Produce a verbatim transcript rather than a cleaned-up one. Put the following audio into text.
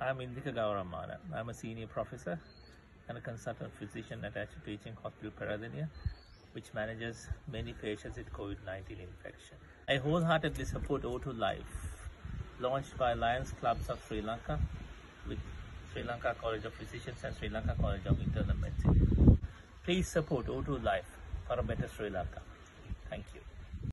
I'm Indika Gawarammana. I'm a senior professor and a consultant physician attached to Teaching Hospital Peradeniya, which manages many patients with COVID nineteen infection. I wholeheartedly support O two Life, launched by Lions Clubs of Sri Lanka with Sri Lanka College of Physicians and Sri Lanka College of Internal Medicine. Please support O two Life for a better Sri Lanka. Thank you.